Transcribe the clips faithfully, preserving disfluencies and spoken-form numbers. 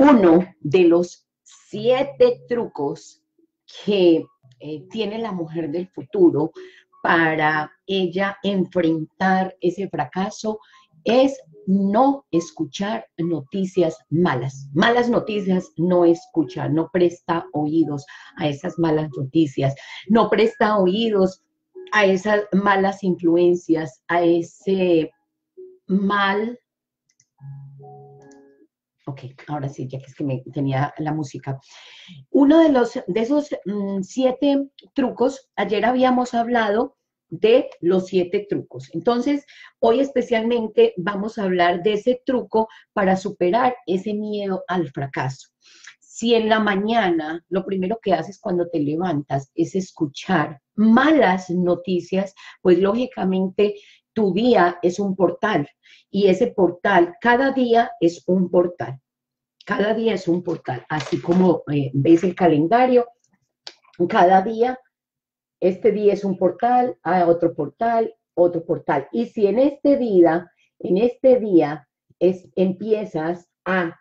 uno de los siete trucos que eh, tiene la mujer del futuro para ella enfrentar ese fracaso es no escuchar noticias malas. Malas noticias no escucha, no presta oídos a esas malas noticias, no presta oídos a esas malas influencias, a ese mal. Ok, ahora sí, ya que es que me tenía la música. Uno de, los, de esos mmm, siete trucos, ayer habíamos hablado de los siete trucos. Entonces, hoy especialmente vamos a hablar de ese truco para superar ese miedo al fracaso. Si en la mañana lo primero que haces cuando te levantas es escuchar malas noticias, pues lógicamente tu día es un portal y ese portal, cada día es un portal. Cada día es un portal, así como eh, ves el calendario, cada día, este día es un portal, a otro portal, otro portal. Y si en este día, en este día, es, empiezas a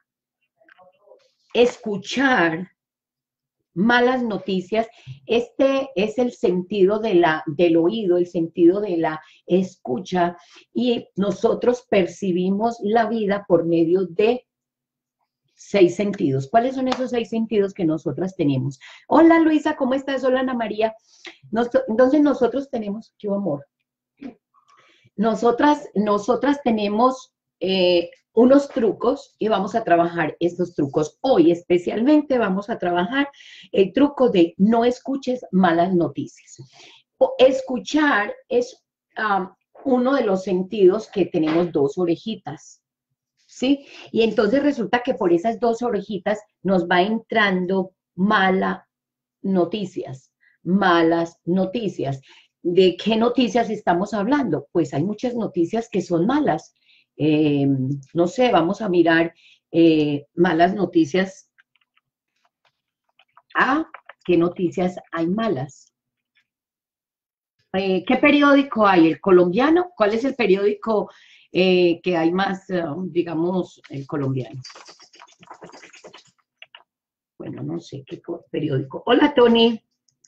escuchar malas noticias, este es el sentido de la, del oído, el sentido de la escucha, y nosotros percibimos la vida por medio de seis sentidos. ¿Cuáles son esos seis sentidos que nosotras tenemos? Hola Luisa, ¿cómo estás? Hola Ana María. Nos, entonces nosotros tenemos, ¿qué amor? Nosotras, nosotras tenemos eh, unos trucos y vamos a trabajar estos trucos. Hoy especialmente vamos a trabajar el truco de no escuches malas noticias. O escuchar es um, uno de los sentidos que tenemos dos orejitas, ¿sí? Y entonces resulta que por esas dos orejitas nos va entrando malas noticias, malas noticias. ¿De qué noticias estamos hablando? Pues hay muchas noticias que son malas. Eh, no sé, vamos a mirar eh, malas noticias. Ah, ¿qué noticias hay malas? Eh, ¿Qué periódico hay? ¿El colombiano? ¿Cuál es el periódico eh, que hay más, uh, digamos, el colombiano? Bueno, no sé qué periódico. Hola, Tony.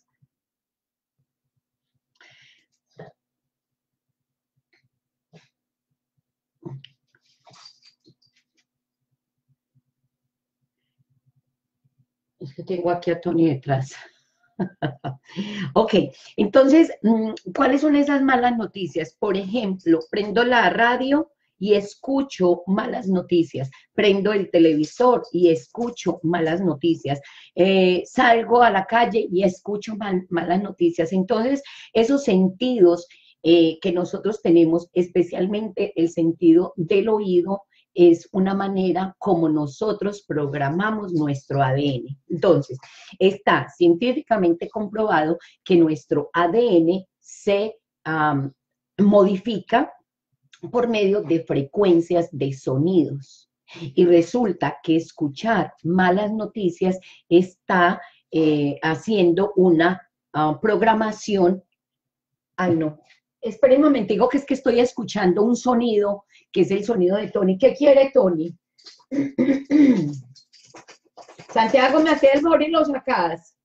Es que tengo aquí a Tony detrás. Ok, entonces, ¿cuáles son esas malas noticias? Por ejemplo, prendo la radio y escucho malas noticias, prendo el televisor y escucho malas noticias, eh, salgo a la calle y escucho mal, malas noticias. Entonces, esos sentidos eh, que nosotros tenemos, especialmente el sentido del oído, es una manera como nosotros programamos nuestro A D N. Entonces, está científicamente comprobado que nuestro A D N se um, modifica por medio de frecuencias de sonidos. Y resulta que escuchar malas noticias está eh, haciendo una uh, programación. Ay, no. Esperen un momentico, que es que estoy escuchando un sonido, que es el sonido de Tony. ¿Qué quiere Tony? Santiago, ¿me hace el favor y lo sacas?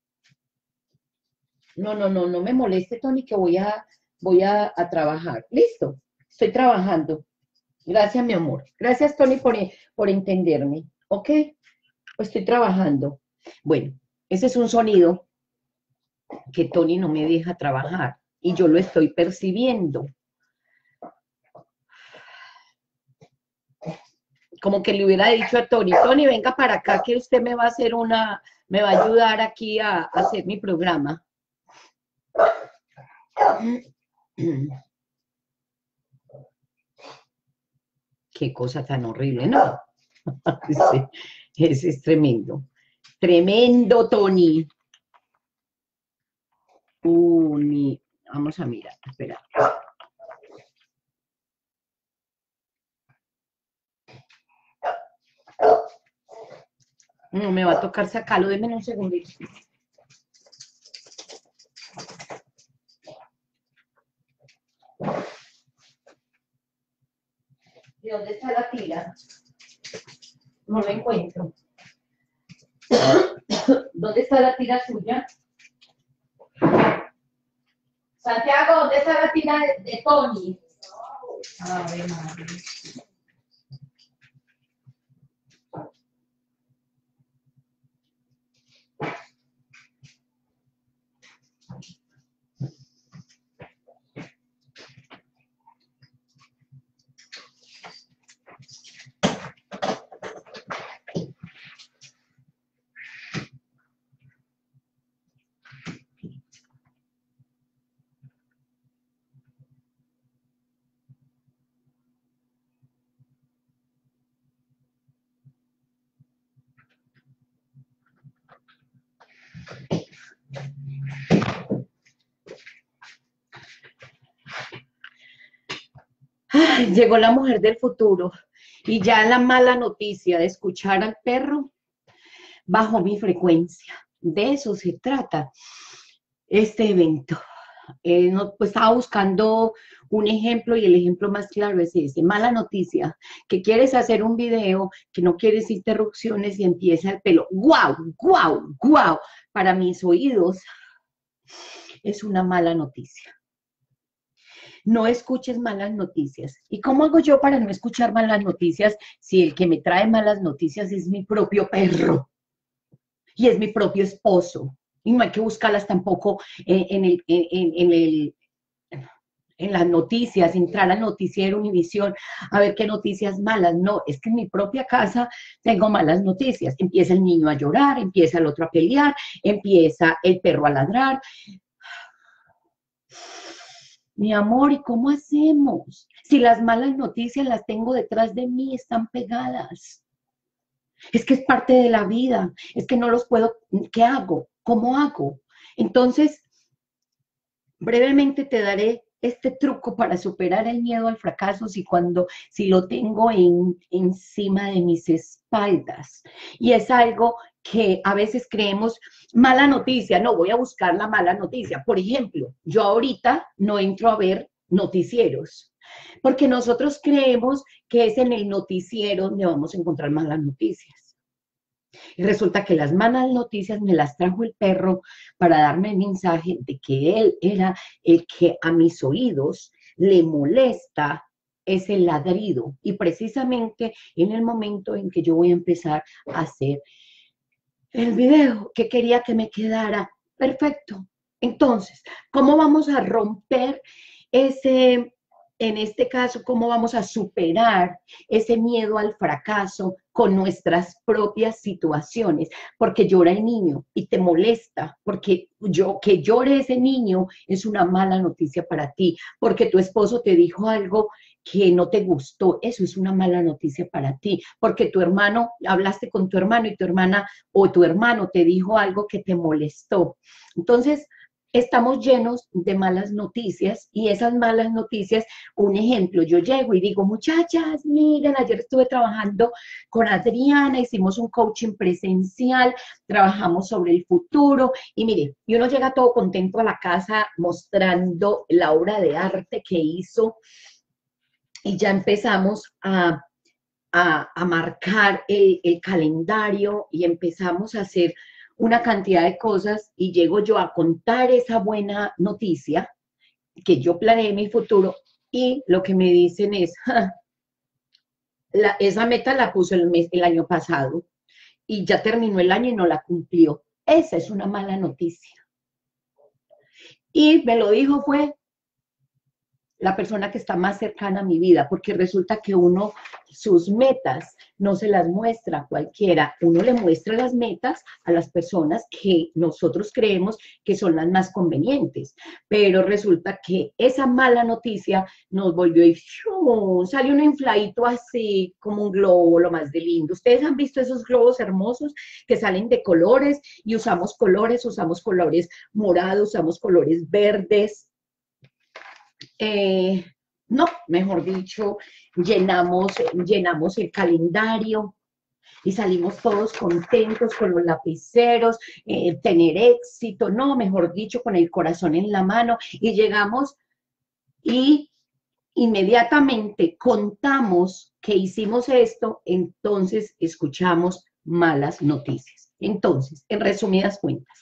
No, no, no, no me moleste, Tony, que voy a, voy a, a trabajar. Listo, estoy trabajando. Gracias, mi amor. Gracias, Tony, por, por entenderme. ¿Ok? Pues estoy trabajando. Bueno, ese es un sonido que Tony no me deja trabajar y yo lo estoy percibiendo. Como que le hubiera dicho a Tony, Tony, venga para acá que usted me va a hacer una, me va a ayudar aquí a, a hacer mi programa. Qué cosa tan horrible, ¿no? Ese, ese es tremendo. Tremendo, Tony. Uni. Vamos a mirar, espera. No, me va a tocar sacarlo, denme un segundito. ¿De dónde está la tira? No la encuentro. ¿Dónde está la tira suya? Santiago, ¿dónde está la tira de, de Tony? A ver, madre. Ay, llegó la mujer del futuro y ya la mala noticia de escuchar al perro bajó mi frecuencia. De eso se trata este evento. Eh, no, pues estaba buscando un ejemplo y el ejemplo más claro es ese. Mala noticia, que quieres hacer un video, que no quieres interrupciones y empieza el pelo. ¡Guau, guau, guau! Para mis oídos es una mala noticia. No escuches malas noticias. ¿Y cómo hago yo para no escuchar malas noticias si el que me trae malas noticias es mi propio perro y es mi propio esposo? Y no hay que buscarlas tampoco en, en, el, en, en, el, en las noticias, entrar al noticiero Univisión a ver qué noticias malas. No, es que en mi propia casa tengo malas noticias. Empieza el niño a llorar, empieza el otro a pelear, empieza el perro a ladrar. Mi amor, ¿y cómo hacemos? Si las malas noticias las tengo detrás de mí, están pegadas. Es que es parte de la vida, es que no los puedo, ¿qué hago? ¿Cómo hago? Entonces, brevemente te daré este truco para superar el miedo al fracaso si cuando, si lo tengo en, encima de mis espaldas. Y es algo que a veces creemos, mala noticia, no, voy a buscar la mala noticia. Por ejemplo, yo ahorita no entro a ver noticieros, porque nosotros creemos que es en el noticiero donde vamos a encontrar malas noticias. Y resulta que las malas noticias me las trajo el perro para darme el mensaje de que él era el que a mis oídos le molesta ese ladrido. Y precisamente en el momento en que yo voy a empezar a hacer el video, que quería que me quedara perfecto. Entonces, ¿cómo vamos a romper ese, en este caso, cómo vamos a superar ese miedo al fracaso con nuestras propias situaciones? Porque llora el niño y te molesta, porque yo, que llore ese niño es una mala noticia para ti, porque tu esposo te dijo algo que no te gustó, eso es una mala noticia para ti, porque tu hermano, hablaste con tu hermano y tu hermana o tu hermano te dijo algo que te molestó. Entonces, estamos llenos de malas noticias y esas malas noticias, un ejemplo, yo llego y digo, muchachas, miren, ayer estuve trabajando con Adriana, hicimos un coaching presencial, trabajamos sobre el futuro y mire, y uno llega todo contento a la casa mostrando la obra de arte que hizo y ya empezamos a, a, a marcar el, el calendario y empezamos a hacer una cantidad de cosas y llego yo a contar esa buena noticia que yo planeé mi futuro y lo que me dicen es, ja, la, esa meta la puso el, mes, el año pasado y ya terminó el año y no la cumplió. Esa es una mala noticia. Y me lo dijo fue la persona que está más cercana a mi vida, porque resulta que uno, sus metas, no se las muestra a cualquiera, uno le muestra las metas a las personas que nosotros creemos que son las más convenientes, pero resulta que esa mala noticia nos volvió y ¡shum! Sale un infladito así, como un globo, lo más de lindo. Ustedes han visto esos globos hermosos que salen de colores y usamos colores, usamos colores morados, usamos colores verdes. Eh, no, mejor dicho, llenamos, llenamos el calendario y salimos todos contentos con los lapiceros, eh, tener éxito, no, mejor dicho, con el corazón en la mano y llegamos y inmediatamente contamos que hicimos esto, entonces escuchamos malas noticias. Entonces, en resumidas cuentas,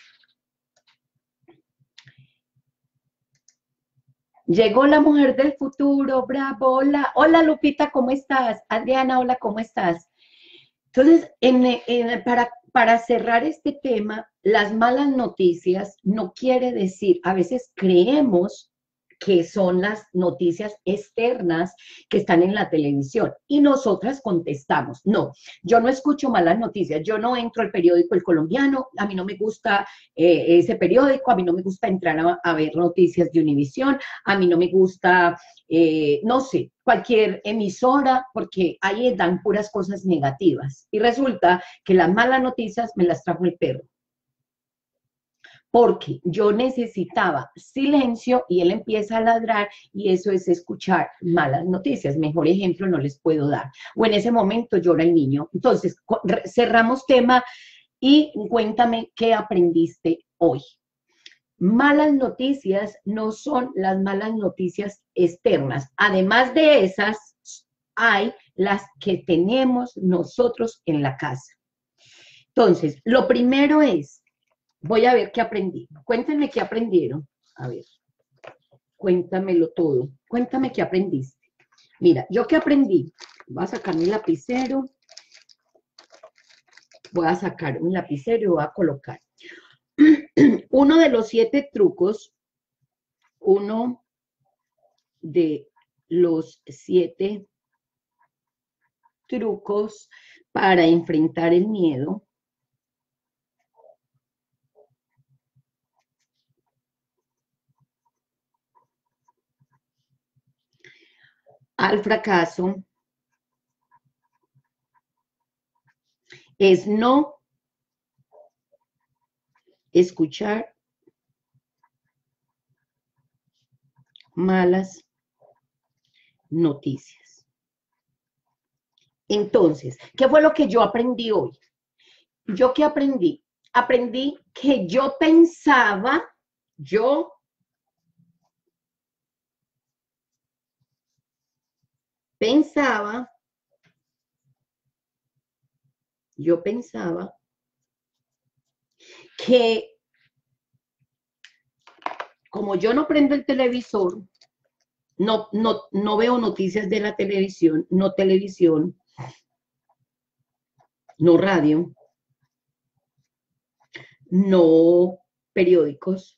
llegó la mujer del futuro, bravo, hola, hola Lupita, ¿cómo estás? Adriana, hola, ¿cómo estás? Entonces, en, en, para, para cerrar este tema, las malas noticias no quiere decir, a veces creemos que son las noticias externas que están en la televisión. Y nosotras contestamos, no, yo no escucho malas noticias, yo no entro al periódico El Colombiano, a mí no me gusta eh, ese periódico, a mí no me gusta entrar a, a ver noticias de Univisión, a mí no me gusta, eh, no sé, cualquier emisora, porque ahí dan puras cosas negativas. Y resulta que las malas noticias me las trajo el perro. Porque yo necesitaba silencio y él empieza a ladrar y eso es escuchar malas noticias. Mejor ejemplo no les puedo dar. O en ese momento llora el niño. Entonces, cerramos tema y cuéntame qué aprendiste hoy. Malas noticias no son las malas noticias externas. Además de esas, hay las que tenemos nosotros en la casa. Entonces, lo primero es, voy a ver qué aprendí. Cuéntenme qué aprendieron. A ver, cuéntamelo todo. Cuéntame qué aprendiste. Mira, ¿yo qué aprendí? Voy a sacar mi lapicero. Voy a sacar un lapicero y voy a colocar. Uno de los siete trucos, uno de los siete trucos para enfrentar el miedo al fracaso es no escuchar malas noticias. Entonces, ¿qué fue lo que yo aprendí hoy? ¿Yo qué aprendí? Aprendí que yo pensaba, yo pensaba, yo pensaba que como yo no prendo el televisor, no, no, no veo noticias de la televisión, no televisión, no radio, no periódicos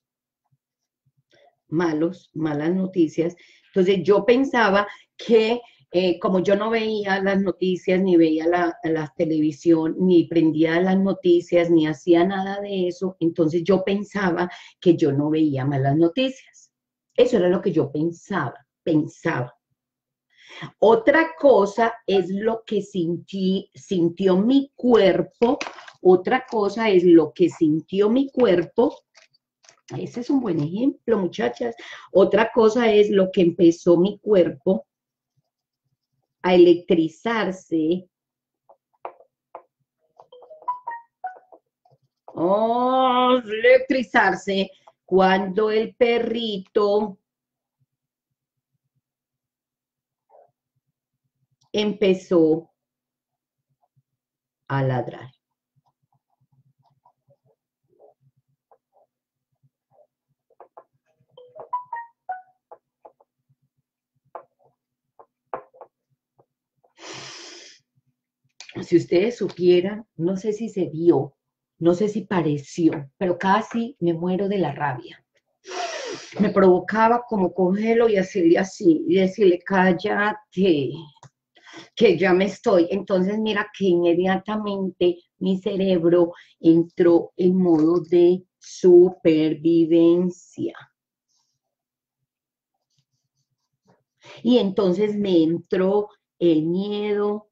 malos, malas noticias. Entonces yo pensaba que eh, como yo no veía las noticias, ni veía la, la televisión, ni prendía las noticias, ni hacía nada de eso, entonces yo pensaba que yo no veía malas noticias. Eso era lo que yo pensaba, pensaba. Otra cosa es lo que sintí, sintió mi cuerpo, otra cosa es lo que sintió mi cuerpo. Ese es un buen ejemplo, muchachas. Otra cosa es lo que empezó mi cuerpo a electrizarse. Oh, electrizarse cuando el perrito empezó a ladrar. Si ustedes supieran, no sé si se vio, no sé si pareció, pero casi me muero de la rabia. Me provocaba como cogerlo y hacerle así, y decirle, cállate, que ya me estoy. Entonces, mira que inmediatamente mi cerebro entró en modo de supervivencia. Y entonces me entró el miedo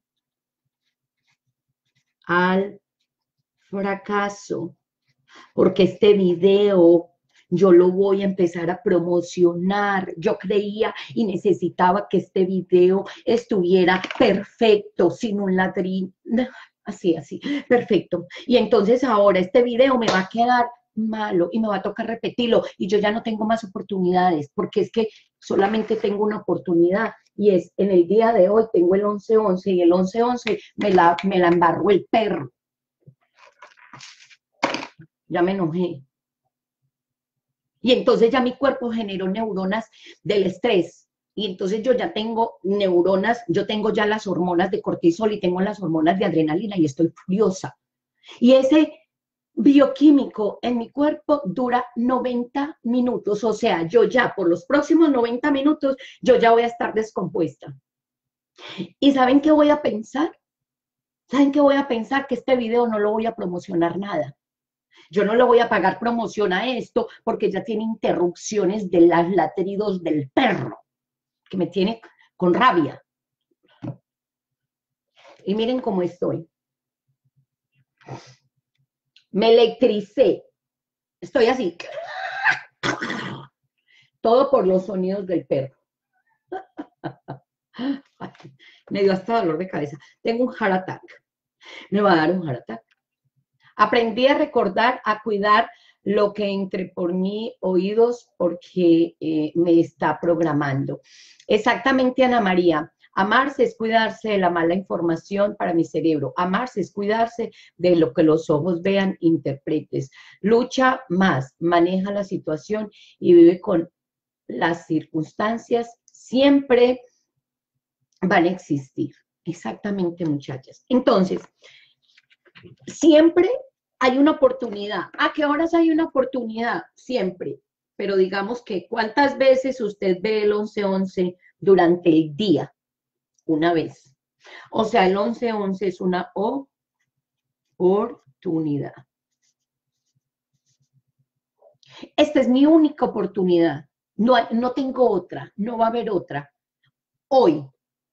al fracaso, porque este video yo lo voy a empezar a promocionar. Yo creía y necesitaba que este video estuviera perfecto, sin un ladrillo, así, así, perfecto. Y entonces ahora este video me va a quedar malo y me va a tocar repetirlo y yo ya no tengo más oportunidades, porque es que solamente tengo una oportunidad y es en el día de hoy tengo el once once y el once once me la, me la embarró el perro. Ya me enojé. Y entonces ya mi cuerpo generó neuronas del estrés. Y entonces yo ya tengo neuronas, yo tengo ya las hormonas de cortisol y tengo las hormonas de adrenalina y estoy furiosa. Y ese bioquímico en mi cuerpo dura noventa minutos. O sea, yo ya por los próximos noventa minutos, yo ya voy a estar descompuesta. ¿Y saben qué voy a pensar? ¿Saben qué voy a pensar? Que este video no lo voy a promocionar nada. Yo no le voy a pagar promoción a esto porque ya tiene interrupciones de los latridos del perro, que me tiene con rabia. Y miren cómo estoy. Me electricé. Estoy así. Todo por los sonidos del perro. Me dio hasta dolor de cabeza. Tengo un heart attack. Me va a dar un heart attack. Aprendí a recordar, a cuidar lo que entre por mis oídos porque eh, me está programando. Exactamente, Ana María. Amarse es cuidarse de la mala información para mi cerebro. Amarse es cuidarse de lo que los ojos vean, interpretes. Lucha más, maneja la situación y vive con las circunstancias. Siempre van a existir. Exactamente, muchachas. Entonces, siempre hay una oportunidad. ¿A qué horas hay una oportunidad? Siempre. Pero digamos que, ¿cuántas veces usted ve el once once durante el día? Una vez. O sea, el once once es una oportunidad. Esta es mi única oportunidad. No, no tengo otra. No va a haber otra. Hoy.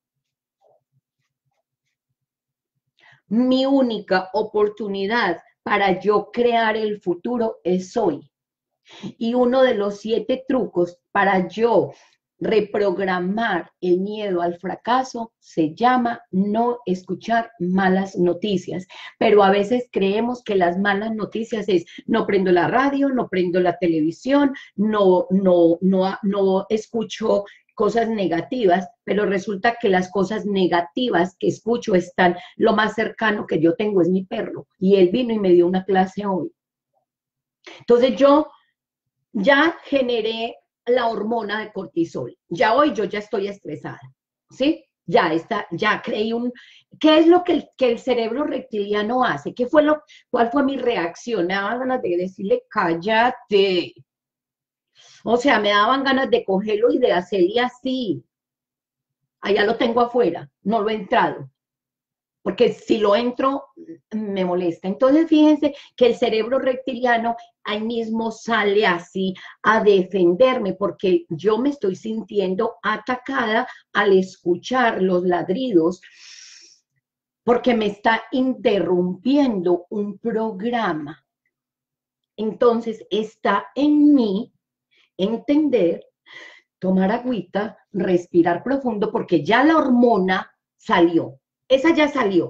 Mi única oportunidad para yo crear el futuro es hoy. Y uno de los siete trucos para yo reprogramar el miedo al fracaso se llama no escuchar malas noticias. Pero a veces creemos que las malas noticias es no prendo la radio, no prendo la televisión, no, no, no, no escucho cosas negativas, pero resulta que las cosas negativas que escucho están, lo más cercano que yo tengo es mi perro, y él vino y me dio una clase hoy. Entonces yo ya generé la hormona de cortisol, ya hoy yo ya estoy estresada, ¿sí? Ya está, ya creí un, ¿qué es lo que el, que el cerebro reptiliano hace? ¿Qué fue lo, cuál fue mi reacción? Me daban ganas de decirle, cállate. O sea, me daban ganas de cogerlo y de hacerle así. Allá lo tengo afuera, no lo he entrado. Porque si lo entro, me molesta. Entonces, fíjense que el cerebro reptiliano ahí mismo sale así a defenderme, porque yo me estoy sintiendo atacada al escuchar los ladridos, porque me está interrumpiendo un programa. Entonces, está en mí entender, tomar agüita, respirar profundo, porque ya la hormona salió. Esa ya salió.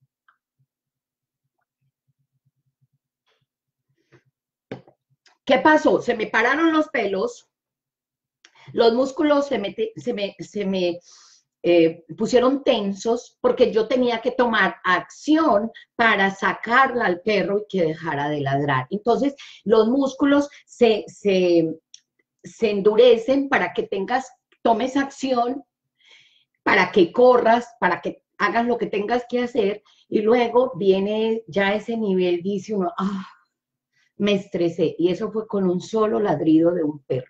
¿Qué pasó? Se me pararon los pelos, los músculos se me, se me, se me eh, pusieron tensos porque yo tenía que tomar acción para sacarla al perro y que dejara de ladrar. Entonces, los músculos se, se, se endurecen para que tengas, tomes acción, para que corras, para que hagas lo que tengas que hacer, y luego viene ya ese nivel, dice uno, ah, me estresé, y eso fue con un solo ladrido de un perro.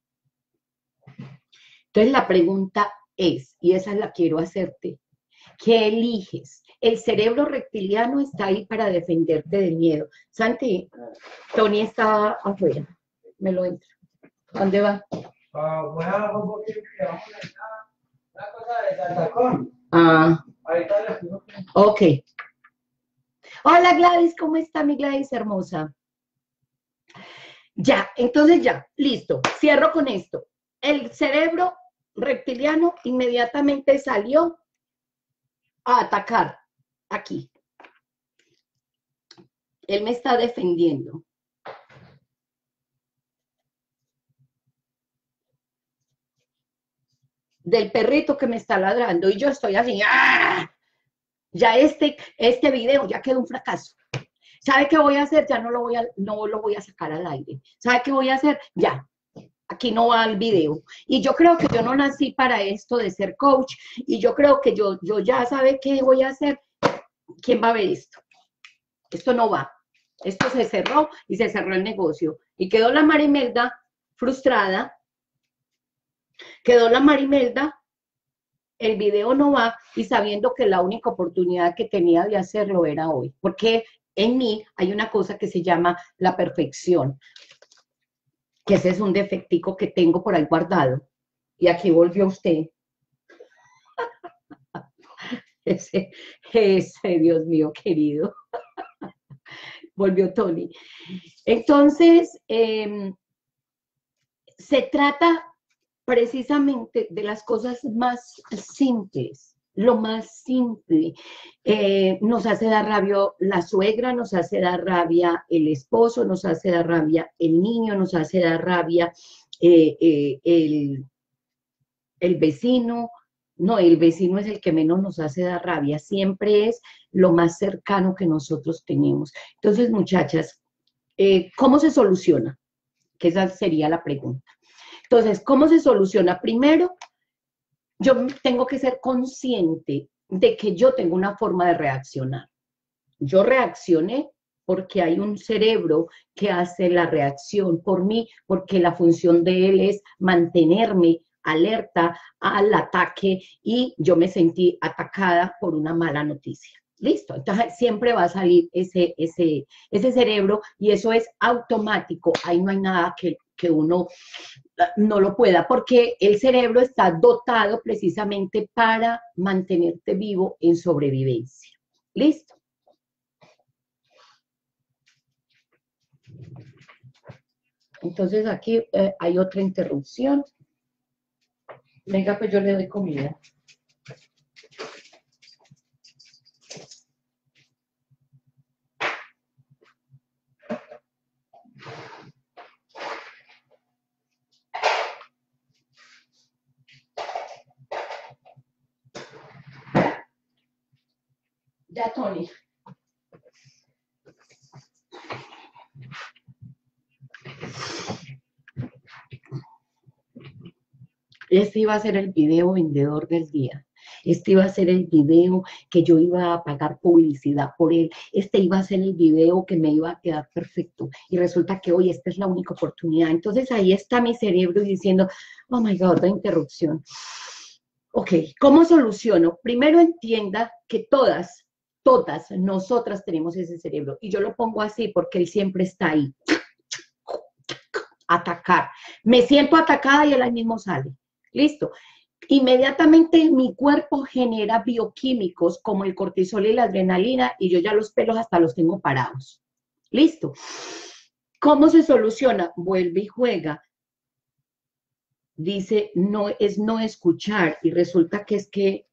Entonces la pregunta es, y esa la quiero hacerte, ¿qué eliges? El cerebro reptiliano está ahí para defenderte del miedo. Santi, Tony está afuera, me lo entra. ¿Dónde va? Uh, voy a un poquito que vamos a necesitar una cosa de saltacón. Ah, Ahorita les digo que... ok. Hola Gladys, ¿cómo está mi Gladys hermosa? Ya, entonces ya, listo, cierro con esto. El cerebro reptiliano inmediatamente salió a atacar aquí. Él me está defendiendo. del perrito que me está ladrando y yo estoy así, ¡ah! Ya este, este video ya quedó un fracaso. ¿Sabe qué voy a hacer? Ya no lo voy a, no lo voy a sacar al aire. ¿Sabe qué voy a hacer? Ya, aquí no va el video. Y yo creo que yo no nací para esto de ser coach, y yo creo que yo, yo ya sabe qué voy a hacer. ¿Quién va a ver esto? Esto no va. Esto se cerró y se cerró el negocio. Y quedó la Marimelda frustrada, quedó la Marimelda, el video no va, y sabiendo que la única oportunidad que tenía de hacerlo era hoy. Porque en mí hay una cosa que se llama la perfección, que ese es un defectico que tengo por ahí guardado. Y aquí volvió usted. Ese, ese, Dios mío querido. Volvió Tony. Entonces, eh, se trata precisamente de las cosas más simples, lo más simple. Eh, nos hace dar rabia la suegra, nos hace dar rabia el esposo, nos hace dar rabia el niño, nos hace dar rabia eh, eh, el, el vecino. No, el vecino es el que menos nos hace dar rabia, siempre es lo más cercano que nosotros tenemos. Entonces, muchachas, eh, ¿cómo se soluciona? Que esa sería la pregunta. Entonces, ¿cómo se soluciona? Primero, yo tengo que ser consciente de que yo tengo una forma de reaccionar. Yo reaccioné porque hay un cerebro que hace la reacción por mí, porque la función de él es mantenerme alerta al ataque, y yo me sentí atacada por una mala noticia. Listo, entonces siempre va a salir ese, ese, ese cerebro, y eso es automático. Ahí no hay nada que, que uno no lo pueda, porque el cerebro está dotado precisamente para mantenerte vivo en sobrevivencia. Listo. Entonces aquí eh, hay otra interrupción. Venga, pues yo le doy comida. Ya, Tony. Este iba a ser el video vendedor del día. Este iba a ser el video que yo iba a pagar publicidad por él. Este iba a ser el video que me iba a quedar perfecto. Y resulta que hoy esta es la única oportunidad. Entonces ahí está mi cerebro diciendo, oh my God, otra interrupción. Ok, ¿cómo soluciono? Primero entienda que todas, todas nosotras tenemos ese cerebro. Y yo lo pongo así porque él siempre está ahí. Atacar. Me siento atacada y él ahí mismo sale. Listo. Inmediatamente mi cuerpo genera bioquímicos como el cortisol y la adrenalina, y yo ya los pelos hasta los tengo parados. Listo. ¿Cómo se soluciona? Vuelve y juega. Dice, no es no escuchar, y resulta que es que,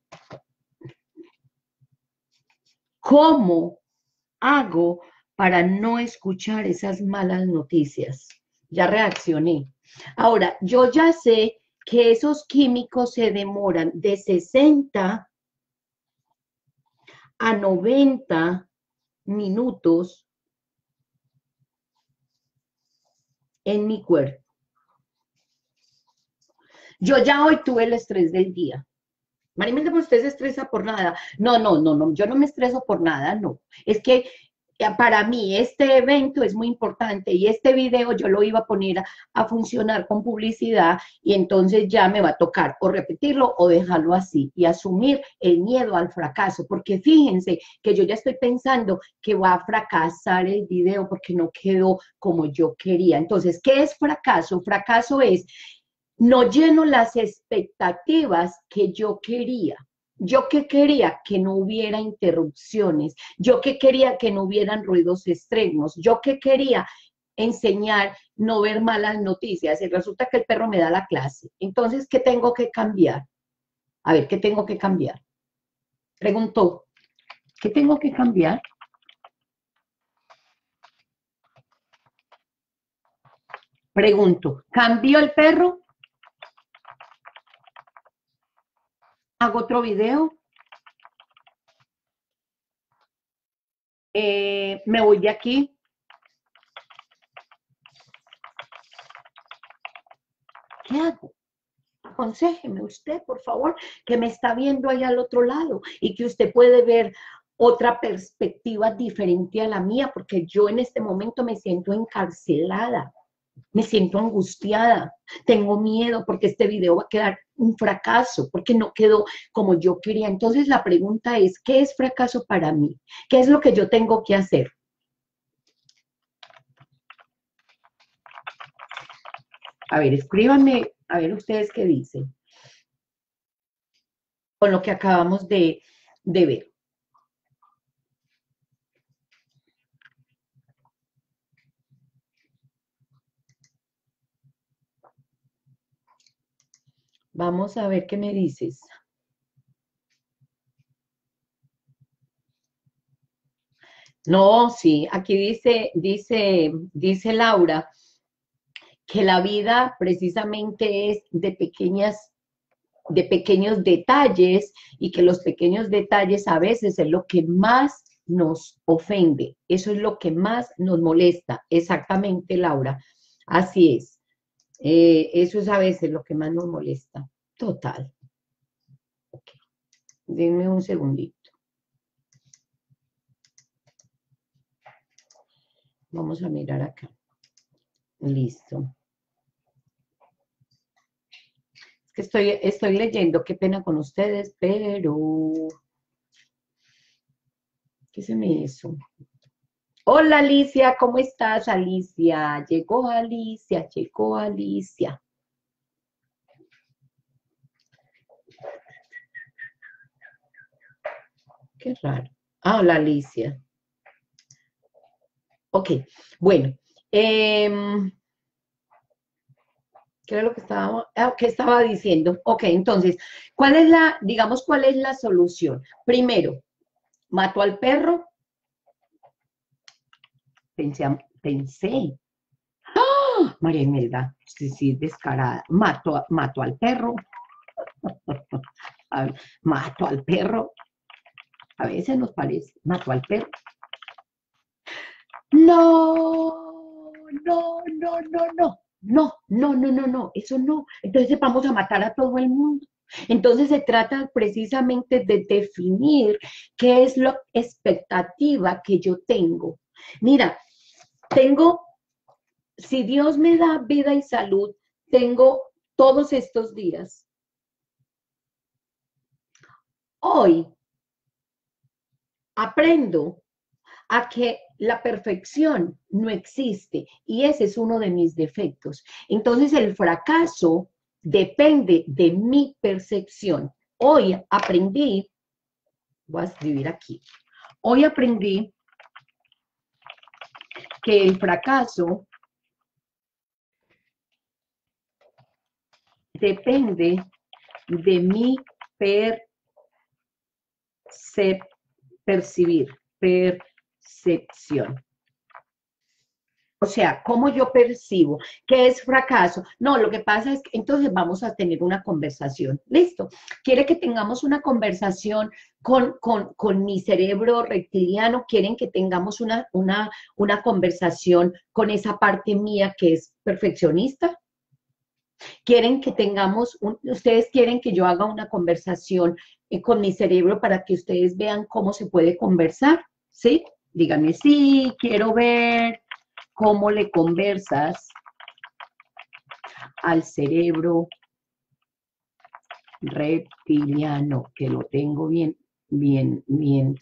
¿cómo hago para no escuchar esas malas noticias? Ya reaccioné. Ahora, yo ya sé que esos químicos se demoran de sesenta a noventa minutos en mi cuerpo. Yo ya hoy tuve el estrés del día. Marimelda, ¿pero usted se estresa por nada? No, no, no, no, yo no me estreso por nada, no. Es que para mí este evento es muy importante, y este video yo lo iba a poner a, a funcionar con publicidad, y entonces ya me va a tocar o repetirlo o dejarlo así y asumir el miedo al fracaso, porque fíjense que yo ya estoy pensando que va a fracasar el video porque no quedó como yo quería. Entonces, ¿qué es fracaso? Fracaso es no lleno las expectativas que yo quería. Yo que quería que no hubiera interrupciones, yo que quería que no hubieran ruidos extremos, yo que quería enseñar no ver malas noticias, y resulta que el perro me da la clase. Entonces, ¿qué tengo que cambiar? A ver, ¿qué tengo que cambiar? Preguntó, ¿qué tengo que cambiar? Pregunto, ¿cambió el perro? Hago otro video. Eh, me voy de aquí. ¿Qué hago? Aconséjeme usted, por favor, que me está viendo allá al otro lado y que usted puede ver otra perspectiva diferente a la mía, porque yo en este momento me siento encarcelada, me siento angustiada, tengo miedo porque este video va a quedar un fracaso, porque no quedó como yo quería. Entonces la pregunta es, ¿qué es fracaso para mí? ¿Qué es lo que yo tengo que hacer? A ver, escríbanme, a ver ustedes qué dicen con lo que acabamos de, de ver. Vamos a ver qué me dices. No, sí, aquí dice, dice, dice Laura que la vida precisamente es de pequeñas, de pequeños detalles y que los pequeños detalles a veces es lo que más nos ofende, eso es lo que más nos molesta, exactamente, Laura, así es, eh, eso es a veces lo que más nos molesta, total. Okay. Denme un segundito. Vamos a mirar acá. Listo. Es que estoy, estoy leyendo, qué pena con ustedes, pero... ¿Qué se me hizo? Hola Alicia, ¿cómo estás, Alicia? Llegó Alicia, llegó Alicia. Qué raro. Ah, hola Alicia. Ok, bueno. Eh, ¿Qué era lo que estaba, ah, qué estaba diciendo? Ok, entonces, ¿cuál es la, digamos, cuál es la solución? Primero, mato al perro. Pensé, pensé. ¡Ah! María Imelda, sí, sí, descarada. Mato, mato al perro. A ver, mato al perro. A veces nos parece, mato al perro. No, no, no, no, no. No, no, no, no, no, eso no. Entonces vamos a matar a todo el mundo. Entonces se trata precisamente de definir qué es la expectativa que yo tengo. Mira, tengo, si Dios me da vida y salud, tengo todos estos días. Hoy aprendo a que la perfección no existe y ese es uno de mis defectos. Entonces el fracaso depende de mi percepción. Hoy aprendí, voy a escribir aquí, hoy aprendí que el fracaso depende de mi percep percibir, percepción. O sea, ¿cómo yo percibo? ¿Qué es fracaso? No, lo que pasa es que entonces vamos a tener una conversación. ¿Listo? ¿Quiere que tengamos una conversación con, con, con mi cerebro reptiliano? ¿Quieren que tengamos una, una, una conversación con esa parte mía que es perfeccionista? ¿Quieren que tengamos, un, ustedes quieren que yo haga una conversación eh, con mi cerebro para que ustedes vean cómo se puede conversar? ¿Sí? Díganme, sí, quiero ver cómo le conversas al cerebro reptiliano, que lo tengo bien, bien, bien.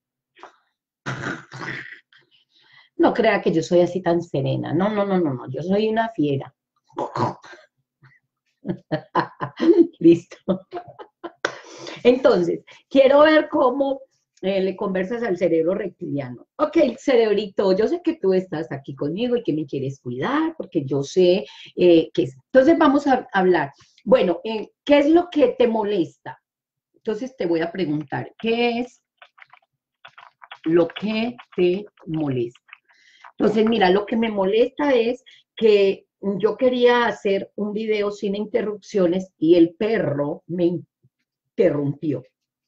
No crea que yo soy así tan serena. No, no, no, no, no. Yo soy una fiera. Listo. Entonces, quiero ver cómo eh, le conversas al cerebro reptiliano. Ok, cerebrito, yo sé que tú estás aquí conmigo y que me quieres cuidar, porque yo sé eh, que... Entonces vamos a hablar. Bueno, eh, ¿qué es lo que te molesta? Entonces te voy a preguntar, ¿qué es lo que te molesta? Entonces, mira, lo que me molesta es que yo quería hacer un video sin interrupciones y el perro me que rompió.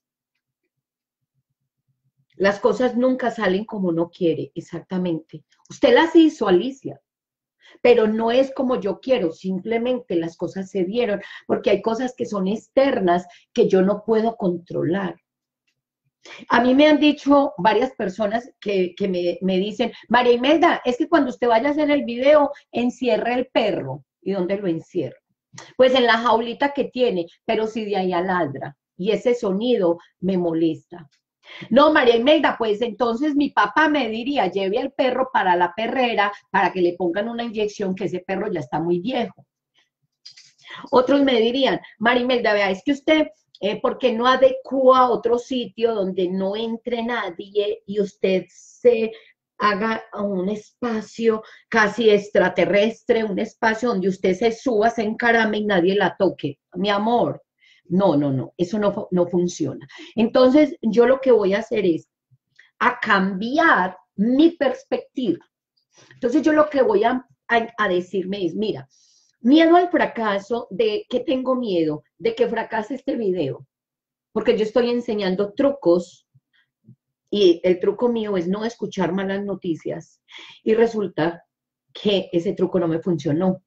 Las cosas nunca salen como uno quiere, exactamente. Usted las hizo, Alicia, pero no es como yo quiero, simplemente las cosas se dieron, porque hay cosas que son externas que yo no puedo controlar. A mí me han dicho varias personas que, que me, me dicen, María Imelda, es que cuando usted vaya a hacer el video, encierre el perro. ¿Y dónde lo encierro? Pues en la jaulita que tiene, pero si de ahí a ladra. Y ese sonido me molesta. No, María Imelda, pues entonces mi papá me diría, lleve al perro para la perrera para que le pongan una inyección, que ese perro ya está muy viejo. Otros me dirían, María Imelda, vea, es que usted, eh, ¿por qué no adecua a otro sitio donde no entre nadie y usted se haga un espacio casi extraterrestre, un espacio donde usted se suba, se encarame y nadie la toque? Mi amor, no, no, no, eso no, no funciona. Entonces, yo lo que voy a hacer es a cambiar mi perspectiva. Entonces, yo lo que voy a, a, a decirme es, mira, miedo al fracaso, ¿de qué tengo miedo? De que fracase este video, porque yo estoy enseñando trucos y el truco mío es no escuchar malas noticias y resulta que ese truco no me funcionó.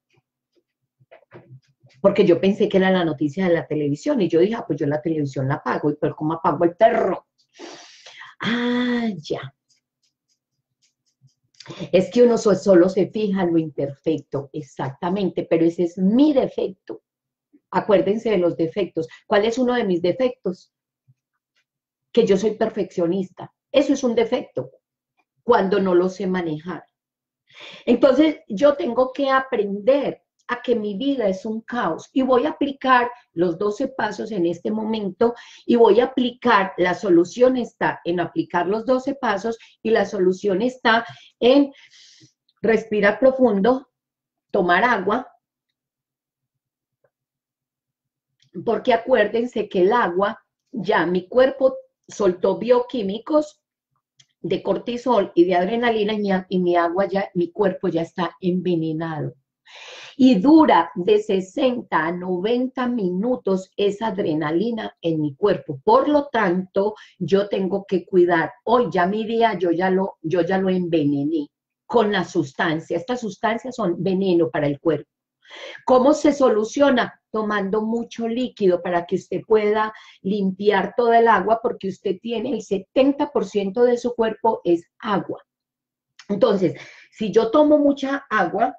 Porque yo pensé que era la noticia de la televisión y yo dije, ah, pues yo la televisión la apago, y pero ¿cómo apago el perro? Ah, ya. Es que uno solo se fija en lo imperfecto, exactamente, pero ese es mi defecto. Acuérdense de los defectos. ¿Cuál es uno de mis defectos? Que yo soy perfeccionista. Eso es un defecto cuando no lo sé manejar. Entonces, yo tengo que aprender a que mi vida es un caos y voy a aplicar los doce pasos en este momento y voy a aplicar, la solución está en aplicar los doce pasos y la solución está en respirar profundo, tomar agua, porque acuérdense que el agua, ya mi cuerpo soltó bioquímicos de cortisol y de adrenalina y mi, y mi agua ya, mi cuerpo ya está envenenado. Y dura de sesenta a noventa minutos esa adrenalina en mi cuerpo. Por lo tanto, yo tengo que cuidar. Hoy ya mi día, yo ya lo, yo ya lo envenené con la sustancia. Estas sustancias son veneno para el cuerpo. ¿Cómo se soluciona? Tomando mucho líquido para que usted pueda limpiar toda el agua, porque usted tiene el setenta por ciento de su cuerpo es agua. Entonces, si yo tomo mucha agua,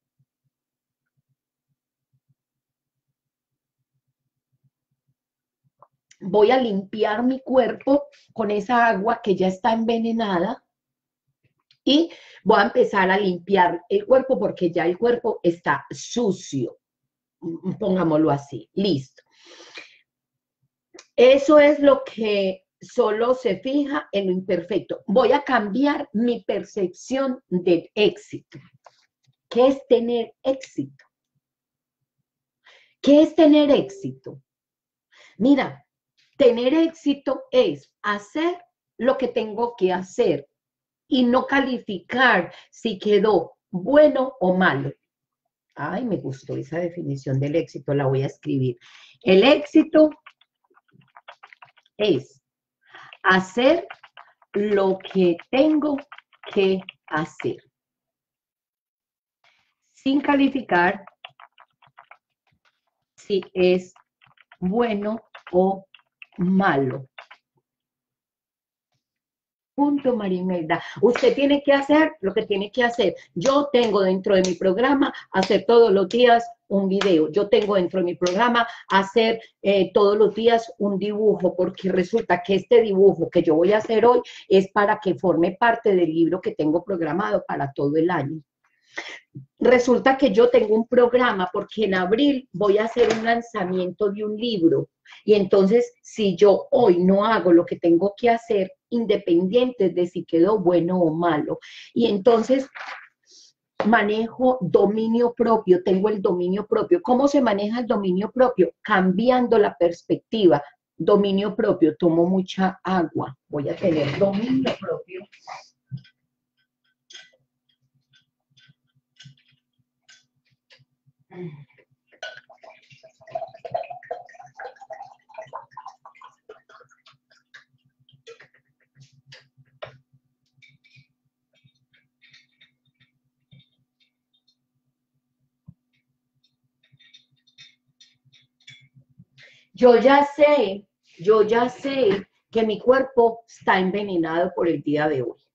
voy a limpiar mi cuerpo con esa agua que ya está envenenada y voy a empezar a limpiar el cuerpo porque ya el cuerpo está sucio, pongámoslo así, listo. Eso es lo que solo se fija en lo imperfecto. Voy a cambiar mi percepción del éxito. ¿Qué es tener éxito? ¿Qué es tener éxito? Mira, tener éxito es hacer lo que tengo que hacer y no calificar si quedó bueno o malo. Ay, me gustó esa definición del éxito, la voy a escribir. El éxito es hacer lo que tengo que hacer, sin calificar si es bueno o malo. Punto, María Imelda. Usted tiene que hacer lo que tiene que hacer. Yo tengo dentro de mi programa hacer todos los días un video. Yo tengo dentro de mi programa hacer eh, todos los días un dibujo, porque resulta que este dibujo que yo voy a hacer hoy es para que forme parte del libro que tengo programado para todo el año. Resulta que yo tengo un programa porque en abril voy a hacer un lanzamiento de un libro y entonces si yo hoy no hago lo que tengo que hacer, independiente de si quedó bueno o malo, y entonces manejo dominio propio, tengo el dominio propio. ¿Cómo se maneja el dominio propio? Cambiando la perspectiva. Dominio propio, tomo mucha agua, voy a tener dominio propio. Yo ya sé, yo ya sé que mi cuerpo está envenenado por el día de hoy.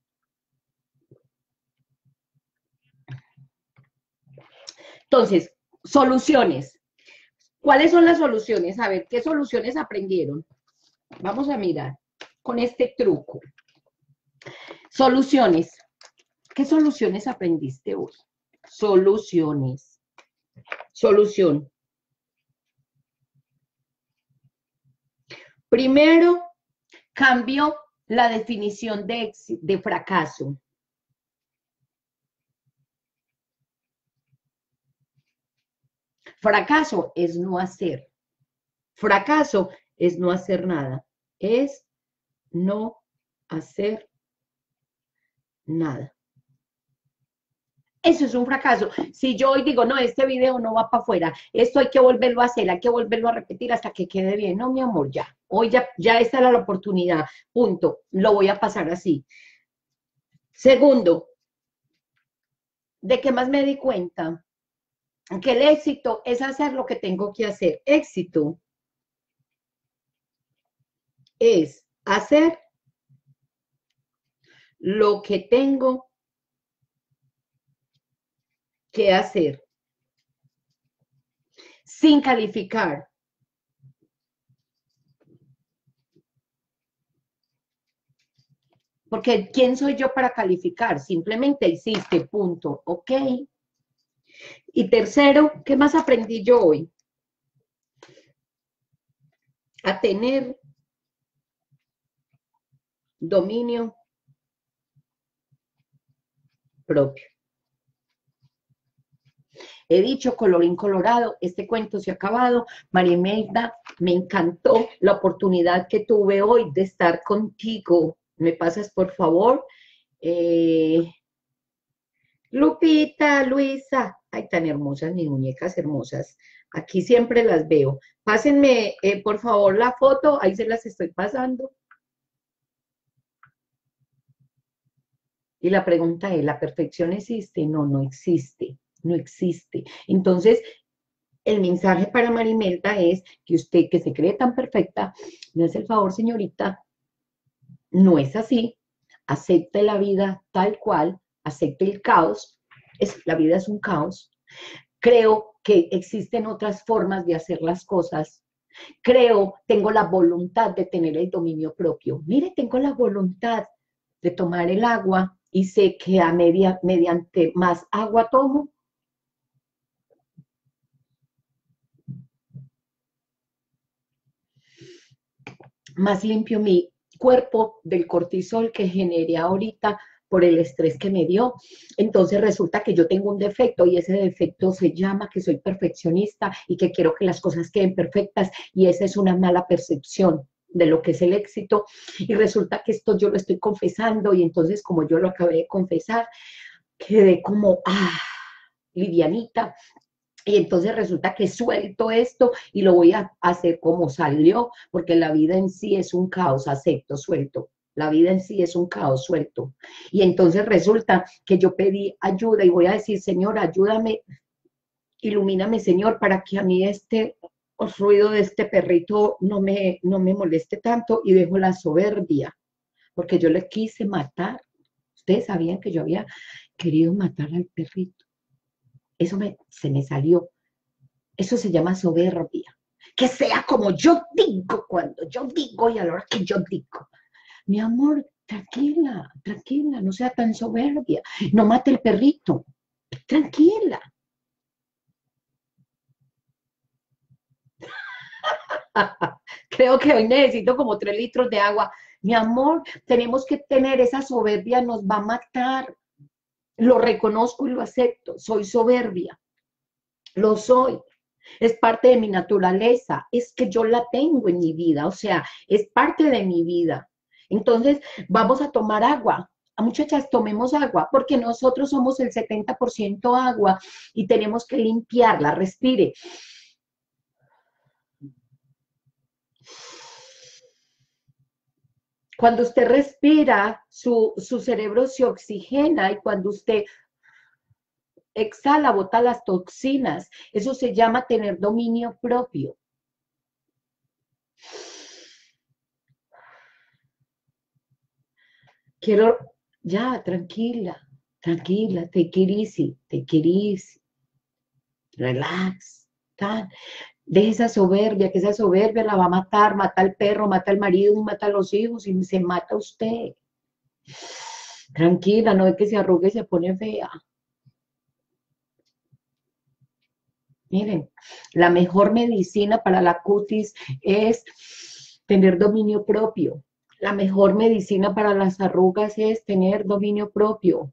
Entonces, soluciones. ¿Cuáles son las soluciones? A ver, ¿qué soluciones aprendieron? Vamos a mirar con este truco. Soluciones. ¿Qué soluciones aprendiste hoy? Soluciones. Solución. Primero, cambio la definición de, de fracaso. Fracaso es no hacer. Fracaso es no hacer nada. Es no hacer nada. Eso es un fracaso. Si yo hoy digo, no, este video no va para afuera, esto hay que volverlo a hacer, hay que volverlo a repetir hasta que quede bien. No, mi amor, ya. Hoy ya, ya esta era la oportunidad. Punto. Lo voy a pasar así. Segundo, ¿de qué más me di cuenta? Que el éxito es hacer lo que tengo que hacer. Éxito es hacer lo que tengo que hacer sin calificar. Porque ¿quién soy yo para calificar? Simplemente hiciste, punto, ¿ok? Y tercero, ¿qué más aprendí yo hoy? A tener dominio propio. He dicho, colorín colorado, este cuento se ha acabado. María Imelda, me encantó la oportunidad que tuve hoy de estar contigo. ¿Me pasas, por favor? Eh, Lupita, Luisa, ay, tan hermosas, mis muñecas hermosas. Aquí siempre las veo. Pásenme, eh, por favor, la foto, ahí se las estoy pasando. Y la pregunta es, ¿la perfección existe? No, no existe, no existe. Entonces, el mensaje para Marimelda es que usted que se cree tan perfecta, me hace el favor, señorita, no es así. Acepte la vida tal cual, acepte el caos. Es, la vida es un caos. Creo que existen otras formas de hacer las cosas. Creo, tengo la voluntad de tener el dominio propio. Mire, tengo la voluntad de tomar el agua y sé que a media, mediante más agua tomo, más limpio mi cuerpo del cortisol que generé ahorita por el estrés que me dio. Entonces resulta que yo tengo un defecto y ese defecto se llama que soy perfeccionista y que quiero que las cosas queden perfectas y esa es una mala percepción de lo que es el éxito y resulta que esto yo lo estoy confesando y entonces como yo lo acabé de confesar, quedé como, ah, livianita, y entonces resulta que suelto esto y lo voy a hacer como salió, porque la vida en sí es un caos, acepto, suelto. La vida en sí es un caos, suelto. Y entonces resulta que yo pedí ayuda y voy a decir, Señor, ayúdame, ilumíname, Señor, para que a mí este ruido de este perrito no me, no me moleste tanto y dejo la soberbia, porque yo le quise matar. Ustedes sabían que yo había querido matar al perrito. Eso me, se me salió. Eso se llama soberbia. Que sea como yo digo, cuando yo digo y a la hora que yo digo. Mi amor, tranquila, tranquila, no sea tan soberbia. No mate el perrito. Tranquila. Creo que hoy necesito como tres litros de agua. Mi amor, tenemos que tener esa soberbia, nos va a matar. Lo reconozco y lo acepto. Soy soberbia. Lo soy. Es parte de mi naturaleza, es que yo la tengo en mi vida, o sea, es parte de mi vida. Entonces, vamos a tomar agua. Muchachas, tomemos agua, porque nosotros somos el setenta por ciento agua y tenemos que limpiarla, respire. Cuando usted respira, su, su cerebro se oxigena y cuando usted exhala, bota las toxinas. Eso se llama tener dominio propio. Quiero, ya, tranquila, tranquila, take it easy, take it easy, relax, tan. Deje esa soberbia, que esa soberbia la va a matar, mata al perro, mata al marido, mata a los hijos y se mata usted. Tranquila, no es que se arrugue y se pone fea. Miren, la mejor medicina para la cutis es tener dominio propio. La mejor medicina para las arrugas es tener dominio propio.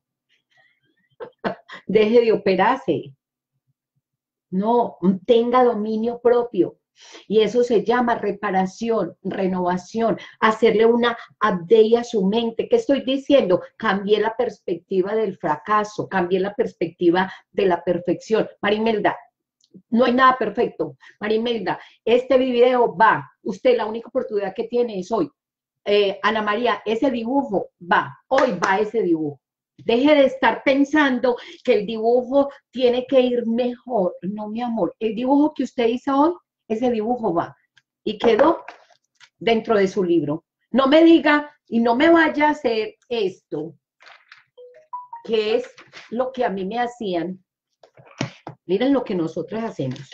Deje de operarse. No, tenga dominio propio. Y eso se llama reparación, renovación, hacerle una update a su mente. ¿Qué estoy diciendo? Cambié la perspectiva del fracaso, cambié la perspectiva de la perfección. Marimelda, no hay nada perfecto. Marimelda, este video va. Usted la única oportunidad que tiene es hoy. Eh, Ana María, ese dibujo va. Hoy va ese dibujo. Deje de estar pensando que el dibujo tiene que ir mejor. No, mi amor. El dibujo que usted hizo hoy, ese dibujo va. Y quedó dentro de su libro. No me diga y no me vaya a hacer esto, que es lo que a mí me hacían. Miren lo que nosotros hacemos.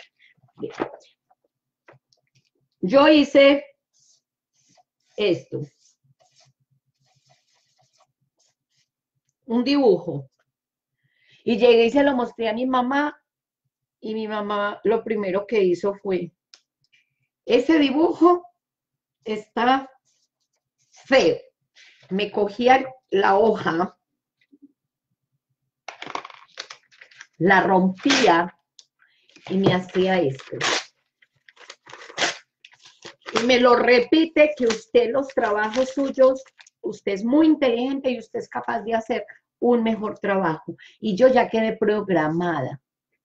Yo hice esto. Un dibujo. Y llegué y se lo mostré a mi mamá. Y mi mamá lo primero que hizo fue, ese dibujo está feo. Me cogía la hoja, la rompía y me hacía esto. Y me lo repite que usted los trabajos suyos, usted es muy inteligente y usted es capaz de hacer un mejor trabajo. Y yo ya quedé programada.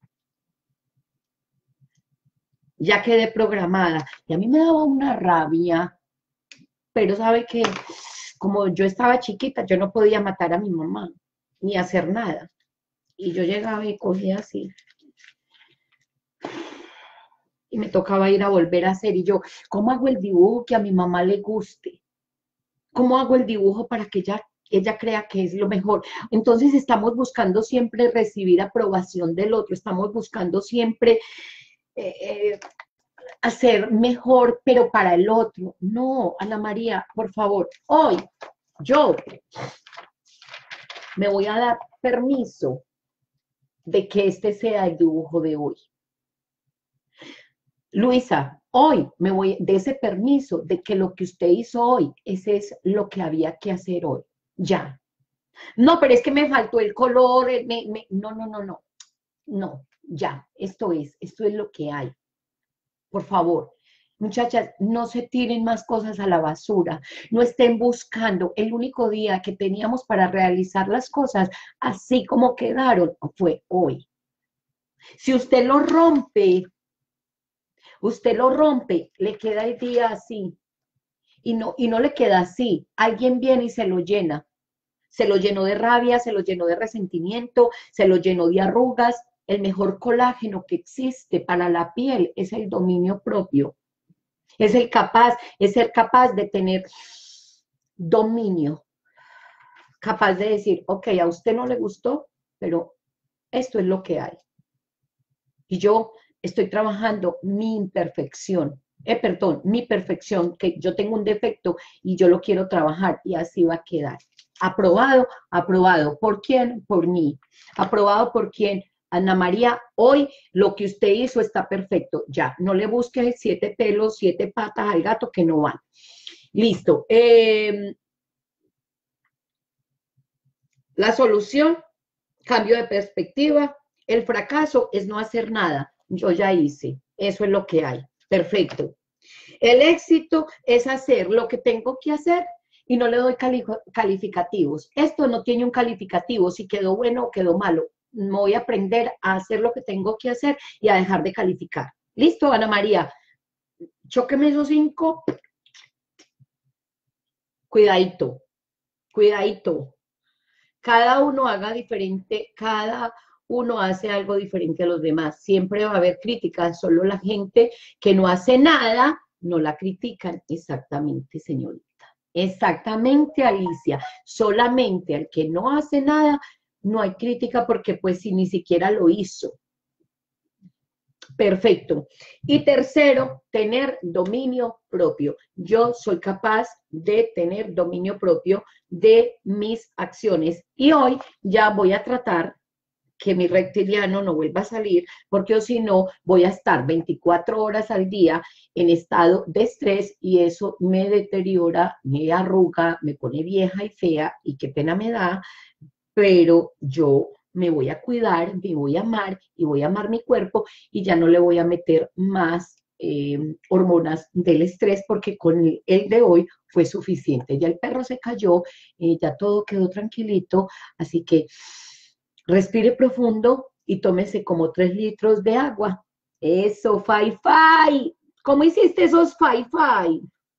Ya quedé programada. Y a mí me daba una rabia, pero sabe que como yo estaba chiquita, yo no podía matar a mi mamá, ni hacer nada. Y yo llegaba y cogía así. Y me tocaba ir a volver a hacer. Y yo, ¿cómo hago el dibujo que a mi mamá le guste? ¿Cómo hago el dibujo para que ella, ella crea que es lo mejor? Entonces estamos buscando siempre recibir aprobación del otro, estamos buscando siempre eh, eh, hacer mejor, pero para el otro. No, Ana María, por favor, hoy yo me voy a dar permiso de que este sea el dibujo de hoy. Luisa, hoy me voy de ese permiso de que lo que usted hizo hoy, ese es lo que había que hacer hoy. Ya. No, pero es que me faltó el color, me, me, no, no, no, no. No, ya, esto es, esto es lo que hay. Por favor, muchachas, no se tiren más cosas a la basura, no estén buscando. El único día que teníamos para realizar las cosas así como quedaron fue hoy. Si usted lo rompe, usted lo rompe, le queda el día así. Y no, y no le queda así. Alguien viene y se lo llena. Se lo llenó de rabia, se lo llenó de resentimiento, se lo llenó de arrugas. El mejor colágeno que existe para la piel es el dominio propio. Es el capaz, es ser capaz de tener dominio. Capaz de decir, ok, a usted no le gustó, pero esto es lo que hay. Y yo estoy trabajando mi imperfección. Eh, perdón, mi perfección, que yo tengo un defecto y yo lo quiero trabajar y así va a quedar. Aprobado, aprobado. ¿Por quién? Por mí. Aprobado por quién. Ana María, hoy lo que usted hizo está perfecto. Ya, no le busque siete pelos, siete patas al gato que no van. Listo. Eh, la solución, cambio de perspectiva. El fracaso es no hacer nada. Yo ya hice. Eso es lo que hay. Perfecto. El éxito es hacer lo que tengo que hacer y no le doy calificativos. Esto no tiene un calificativo, si quedó bueno o quedó malo. Me voy a aprender a hacer lo que tengo que hacer y a dejar de calificar. ¿Listo, Ana María? Chóqueme esos cinco. Cuidadito, cuidadito. Cada uno haga diferente, cada uno hace algo diferente a los demás. Siempre va a haber críticas, solo la gente que no hace nada no la critican. Exactamente, señorita. Exactamente, Alicia. Solamente al que no hace nada, no hay crítica porque pues si ni siquiera lo hizo. Perfecto. Y tercero, tener dominio propio. Yo soy capaz de tener dominio propio de mis acciones. Y hoy ya voy a tratar que mi reptiliano no vuelva a salir, porque o si no, voy a estar veinticuatro horas al día en estado de estrés y eso me deteriora, me arruga, me pone vieja y fea y qué pena me da, pero yo me voy a cuidar, me voy a amar y voy a amar mi cuerpo y ya no le voy a meter más eh, hormonas del estrés porque con el, el de hoy fue suficiente. Ya el perro se cayó, eh, ya todo quedó tranquilito, así que respire profundo y tómese como tres litros de agua. Eso, Fai Fai. ¿Cómo hiciste esos Fai Fai?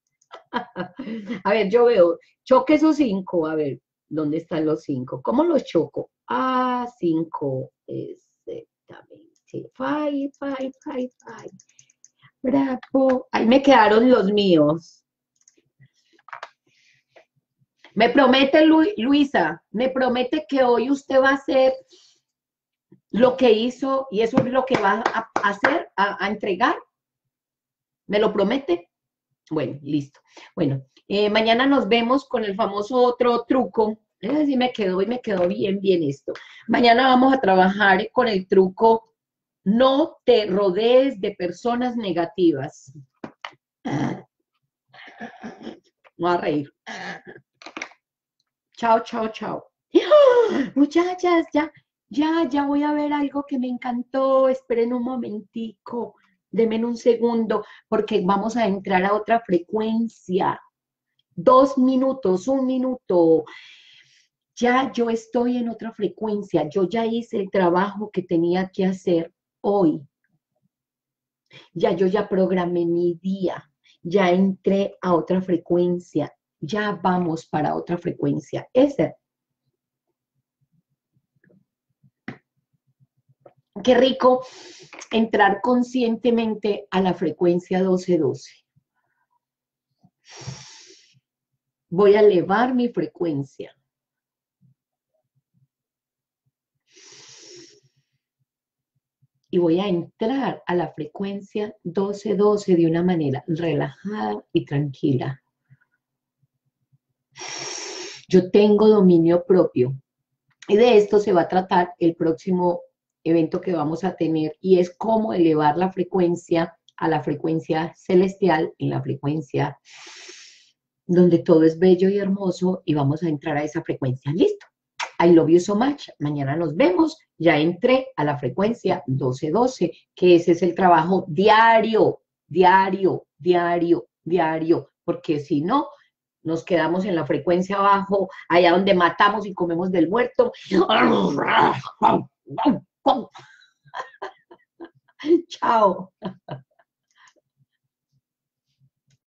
A ver, yo veo, choque esos cinco, a ver, ¿dónde están los cinco? ¿Cómo los choco? Ah, cinco, exactamente. Fai, fai, fai, fai. Bravo. Ahí me quedaron los míos. Me promete, Lu Luisa, me promete que hoy usted va a hacer lo que hizo y eso es lo que va a hacer, a, a entregar. ¿Me lo promete? Bueno, listo. Bueno, eh, mañana nos vemos con el famoso otro truco. Eh, sí me quedó y me quedó bien, bien esto. Mañana vamos a trabajar con el truco no te rodees de personas negativas. No a reír. Chao, chao, chao. ¡Oh! Muchachas, ya, ya, ya voy a ver algo que me encantó. Esperen un momentico. Denme un segundo, porque vamos a entrar a otra frecuencia. Dos minutos, un minuto. Ya yo estoy en otra frecuencia. Yo ya hice el trabajo que tenía que hacer hoy. Ya yo ya programé mi día. Ya entré a otra frecuencia. Ya vamos para otra frecuencia. Esa. Qué rico entrar conscientemente a la frecuencia doce doce. Voy a elevar mi frecuencia. Y voy a entrar a la frecuencia doce doce de una manera relajada y tranquila. Yo tengo dominio propio. Y de esto se va a tratar el próximo evento que vamos a tener y es cómo elevar la frecuencia a la frecuencia celestial, en la frecuencia donde todo es bello y hermoso y vamos a entrar a esa frecuencia. Listo. I love you so much. Mañana nos vemos. Ya entré a la frecuencia doce doce, que ese es el trabajo diario, diario, diario, diario, porque si no, nos quedamos en la frecuencia abajo, allá donde matamos y comemos del muerto. Chao.